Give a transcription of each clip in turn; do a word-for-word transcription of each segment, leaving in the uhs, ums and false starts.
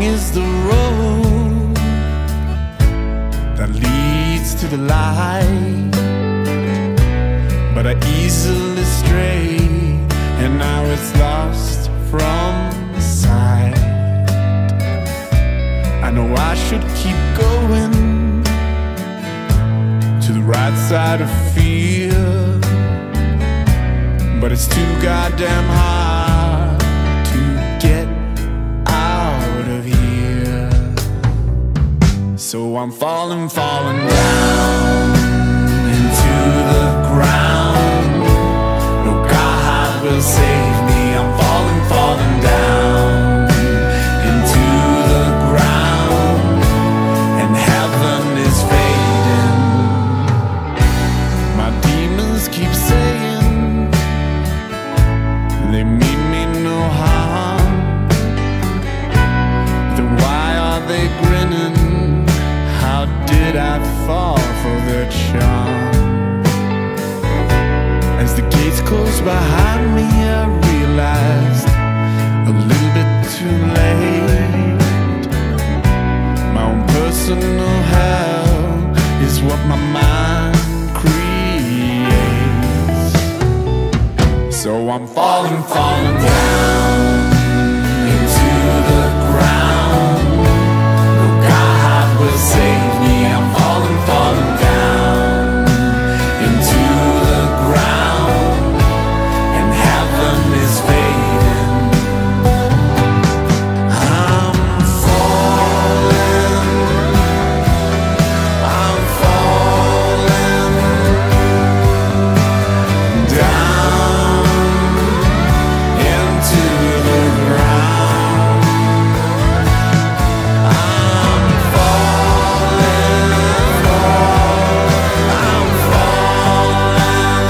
is the road that leads to the light, but I easily stray, and now it's lost from sight. I know I should keep going to the right side of fear, but it's too goddamn hard to get out of here. So I'm falling, falling down into the ground. No God will save me. I'm falling, falling down into the ground, and heaven is fading. My demons keep saying they mean me no harm, then why are they grinning? How did I fall for their charm? As the gates closed behind me, I realized a little bit too late. My own personal hell is what my mind creates. So I'm falling, falling down into the ground. No God will save me. I'm falling, falling down into the ground, and heaven is fading. I'm falling, I'm falling down into the ground. I'm falling, I'm falling,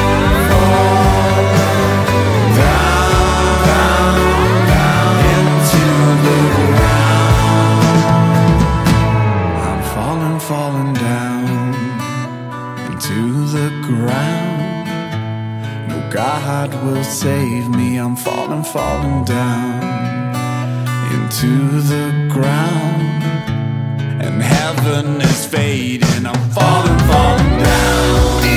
falling down, down into the ground. I'm falling, falling down into the ground. No God will save me. I'm falling, falling down into the ground, and heaven is fading. I'm falling, falling down